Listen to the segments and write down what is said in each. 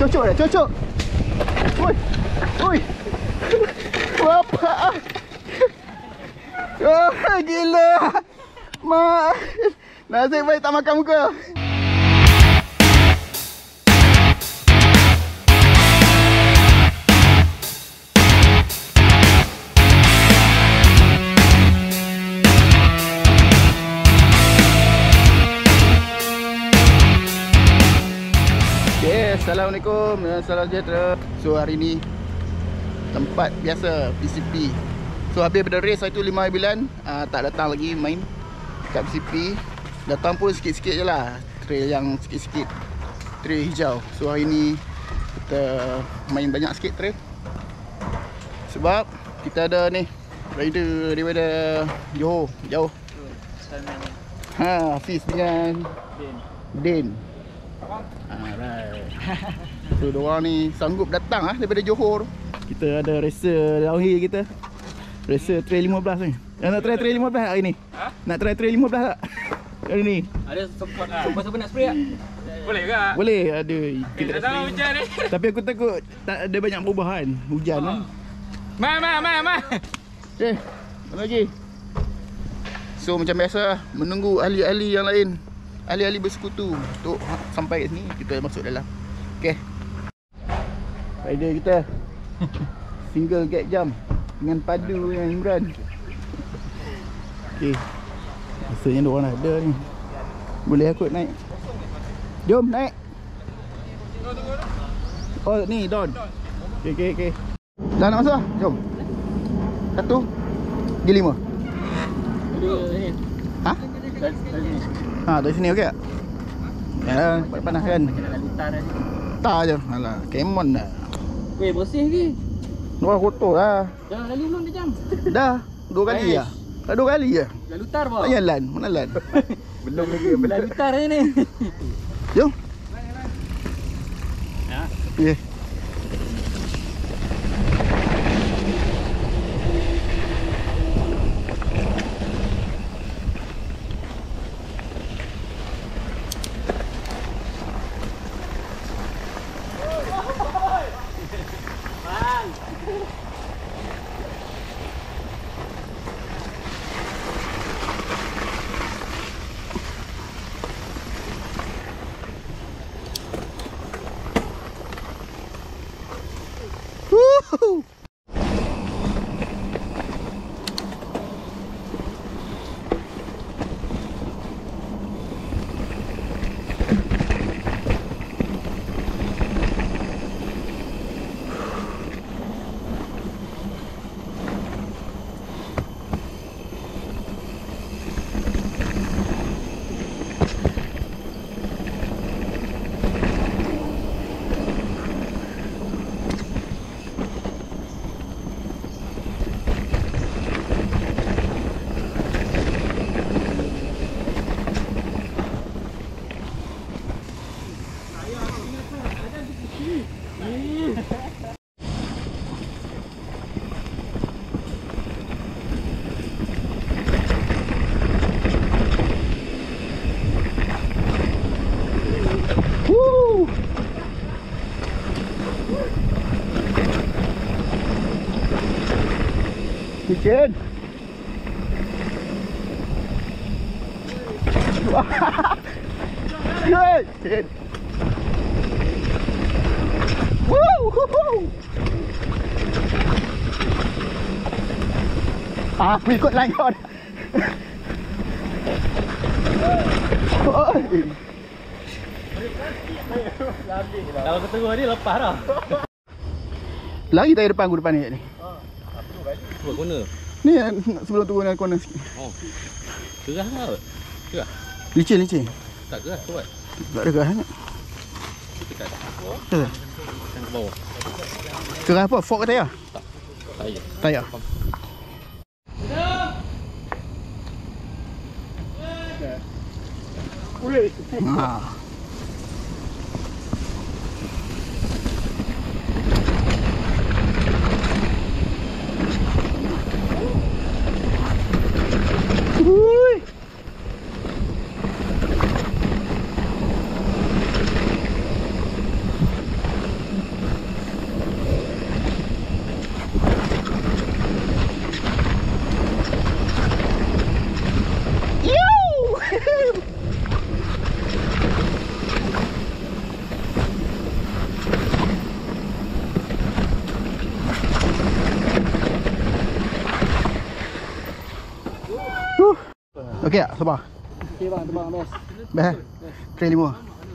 Cocok dah, cocok. Oi. Oi. Bapak. Oh, gila. Mak. Nasib baik tak makan muka. Assalamualaikum dan salam sejahtera. So hari ni tempat biasa PCP. So habis pada race hari tu 5 bulan, tak datang lagi main kat PCP. Datang pun sikit-sikit je lah, trail yang sikit-sikit, trail hijau. So hari ni kita main banyak sikit trail, sebab kita ada ni rider daripada Johor, jauh. Hafiz dengan Din. Alright. So diorang ni sanggup datang daripada Johor. Kita ada racer downhill kita. Racer trail 15 ni. Nak try trail 15 hari ni? Nak try trail 15 tak? Hari ni. Ada support lah. Siapa nak spray tak? Boleh ke? Boleh, ada. Kita tak tahu hujan ni. Tapi aku takut tak ada banyak perubahan. Hujan lah. Ma. Okay, mana lagi? So macam biasa, menunggu ahli-ahli yang lain, ahli-ahli bersekutu untuk sampai kat sini, kita masuk dalam. Okay, rider kita single gap jump dengan padu dengan Imran. Okay, rasanya diorang ada ni. Boleh aku naik? Jom naik. Oh ni Don. Okay. Dah nak masuk? Jom. 1 G5. Ha? Dari sini okey tak? Ya, panas kan? Tak je. Alah, kemon dah. Weh, bersih lagi. Luar kotor lah. Dah lalu belum dia jam? Dah, 2 kali je. Dah 2 kali je. Dah lutar apa? Tak jalan, mana lan? Belum lagi, belum lutar je ni. Jom. Ya. Okay. Woohoo! Kitchen. Good. Woo! Aku ikut line kau. Kalau ketemu ni lepas dah. Lari tayar depan aku depan ni. Buat corner. Ni sebelum turun dari corner sikit. Oh. Gerah ke? Gerah. Licin. Tak gerah tu buat. Tak ada gerah sangat. Dekat bawah. Betul. Yang ke bawah. Gerah apa? Fork ke tayar? Tak. Tayar. Tayar. Ha. Okey tak? Sabar. Okey bang, terbang best. Best eh? Trail 5.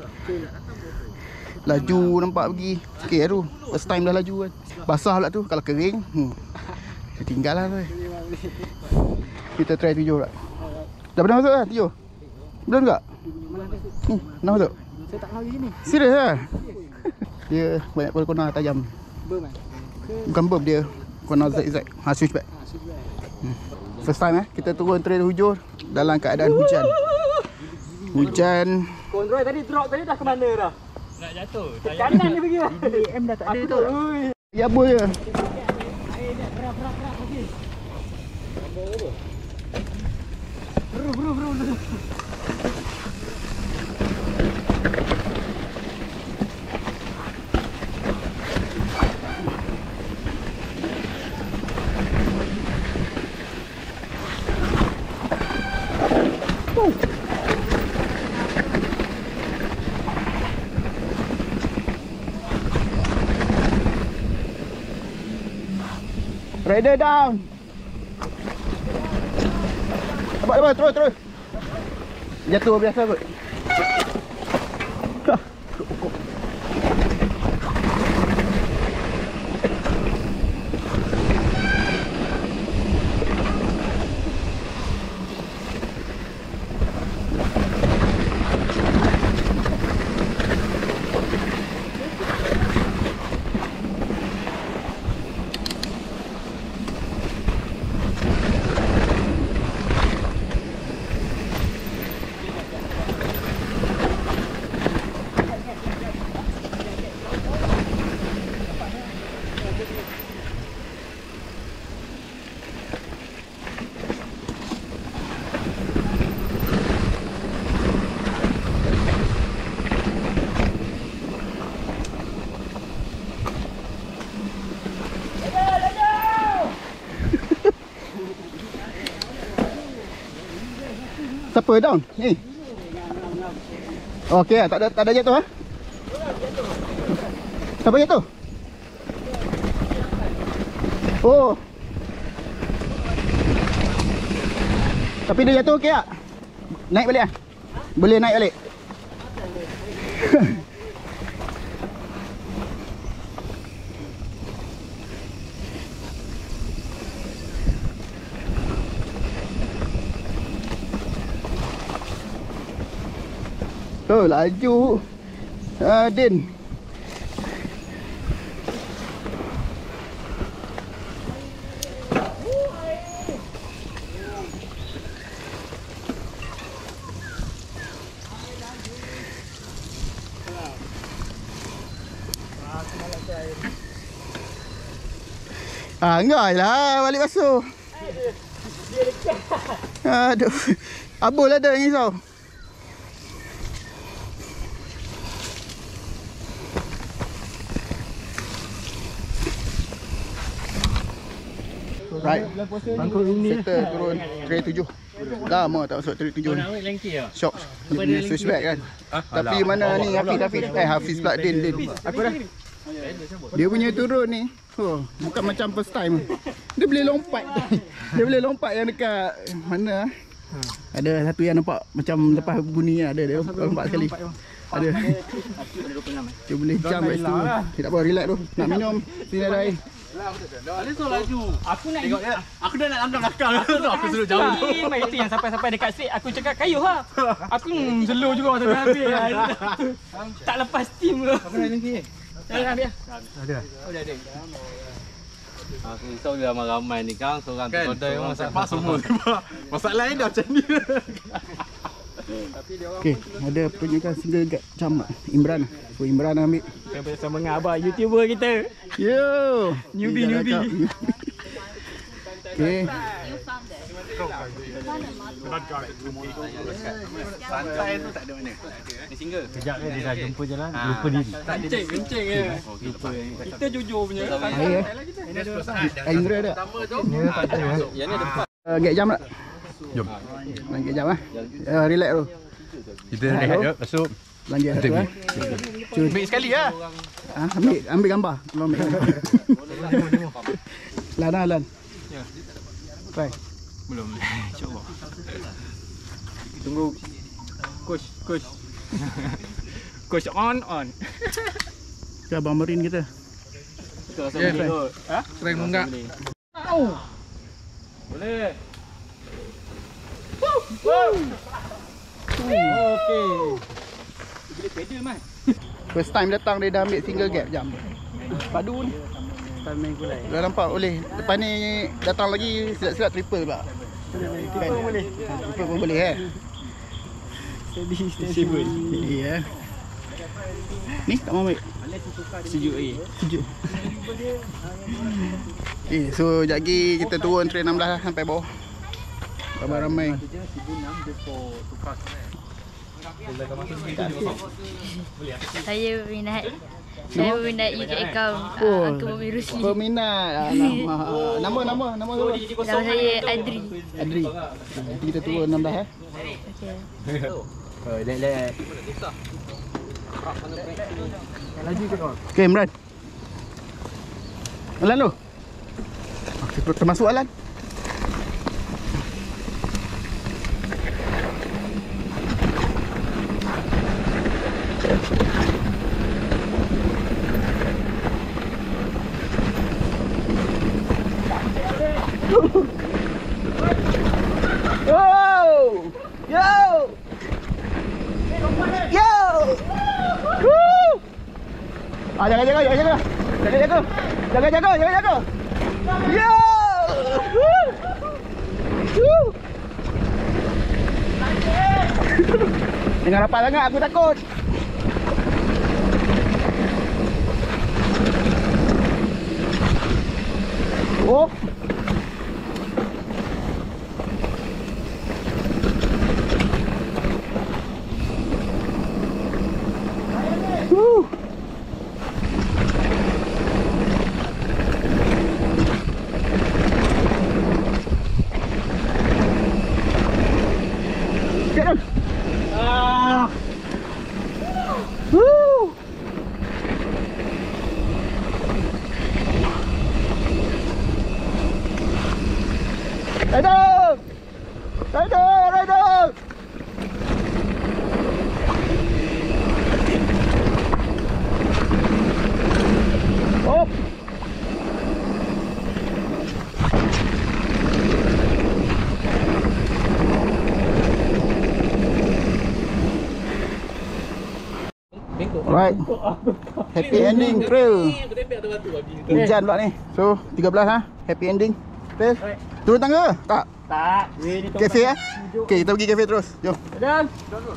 Laju nampak pergi. Okey tu. First time dah laju kan. Basah pula tu. Kalau kering, saya tinggal lah tu. Kita try 7 pula. Dah pernah masuk lah 7? Belum tak? Pernah masuk? Saya tak lari ni. Serius lah? Dia banyak kona tajam. Berm kan? Bukan berm dia. Kona zigzag. Switchback. First time kita turun trail hujur dalam keadaan hujan. Hujan. Kontrol tadi drop tadi dah ke mana dah? Nak jatuh. Ke kanan dia pergi. BM dah tak ada tu. Ya boy je. Air dia berat lagi. Bro. Rider down. Abang, terus. Jatuh biasa kot. Siapa down? Ni. Okey, tak ada jatuh Siapa jatuh? Oh. Tapi dia jatuh okey tak? Naik balik Boleh naik balik. Oh, laju. Din. Enggak lah balik basuh. Aduh. Abul ada yang risau. Right. Settle turun trail 7. Lama tak masuk trail 7 ni. Shock. Dia punya switchback kan. Tapi mana ni Hafiz pula Din. Aku dah. Dia punya turun ni bukan macam first time. Dia boleh lompat. Dia boleh lompat yang dekat mana. Ada satu yang nampak macam lepas bunyi ada dia lompat sekali. Ada. Dia boleh jump kat situ. Tak apa, relax tu. Nak minum sini ada air. Dia so laju. Aku nak tengok ya. Aku dah nak landang belakang tu. Aku suruh jauh tu. Itu yang sampai dekat street aku cakap kayuh lah. Aku slow juga sampai habis. Tak lepas steam tu. Apa nak lagi? Dah ambil. Ada. Oh, dah ada. Aku risau dia ramai-ramai ni kang, seorang tu kodai masak semua. Masalah ni dah macam ni. Okey, ada pertunjukan single jam Imran. So Imran ambil. Kita bersama dengan abang YouTuber kita. Yo, Newbie. Okey. Santai tu tak ada mana. Ni single. Kejap dia dah jumpa jalan, lupa diri. Kencing je. Lupa. Kita jujur punya. Air Indra ada. Yang ni ada 4. Get jam tak? Jom. Get jam relax tu. Kita rehat jap, masuk. Lanjut satu Cun. Ambil sekali lah. Ambil gambar. Tolong ambil gambar. Lan. Try. Belum. Cuba. Tunggu. Coach. Coach on. Ke Abang Marin kita. Ha? Strength munggah. Boleh. Okey. Boleh pedal man. First time datang dia dah ambil single gap jam. Padu ni. Dah nampak boleh. Lepas ni datang lagi silat-silat triple pula. Triple pun boleh. Triple pun boleh Stable. Ya. Ni tak mau ambil. Sejuk lagi. Sejuk. So sekejap lagi kita turun train 16 lah sampai bawah. Ramai-ramai. Saya berminat YouTube account Uncle Bobby Rusli. Peminat. Nama apa? Nama saya Adri. Adri. Nanti kita turun 16 Okay, Imran. Alan lu. Termasuk Alan. Jaga. Yo! Jangan rapat sangat, aku takut. Oh. Rider! Oh! Right. Happy ending trail. Hujan pula ni. So 13 ha. Happy ending trail. Turun tangga? Tak. Tak. Kafe eh? Okey, kita pergi kafe terus. Jom. Dan.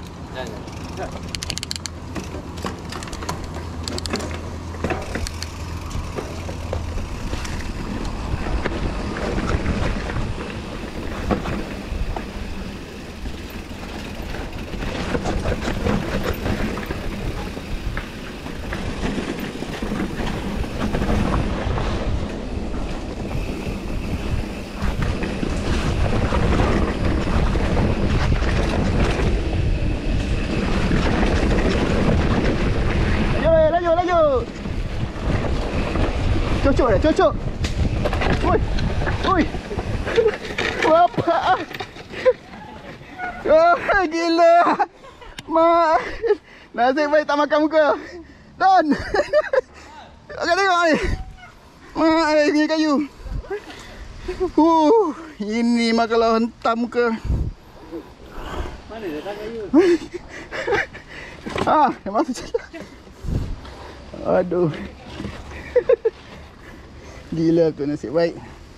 Cocok. Oi. Apa? Oh, gila. Nasib baik tak makan muka. Don. Okey, tengok ni. Ini kayu. Ini mah kalau hentam muka. Mana datang kayu? Yang masuk je. Aduh. Gila aku, nasib baik.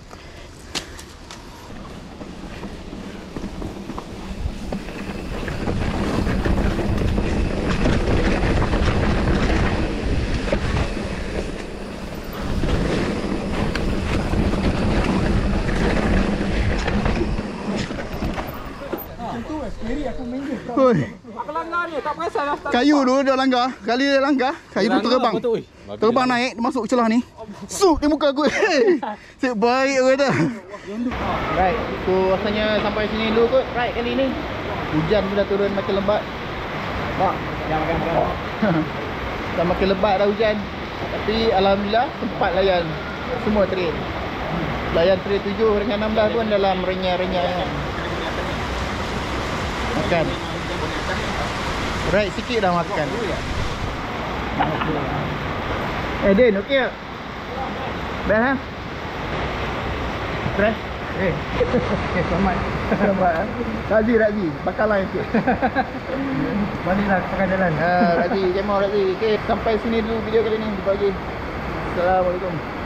Aku langgar ni, tak perasan lah. Kayu dulu dia langgar. Kali dia langgar, kayu tu terbang. Terbang naik, dia masuk celah ni. Suk di muka aku. Nasib baik aku kata. Right, so rasanya sampai sini dulu kot ride kali ni. Hujan sudah turun makin lebat. Nampak? Jangan makan. Dah makin lebat dah hujan. Tapi alhamdulillah sempat layan semua trail. Layan trail 7 dengan 16 pun dalam renyah-renyah. Makan. Right sikit dah makan. Din, okey tak? Best ha? Fresh? Okay, selamat. Selamat. Razi, bakal lain sikit. Baliklah pakai jalan. Razi, kemau Razi. Okay, sampai sini dulu video kali ni. Jumpa lagi. Assalamualaikum.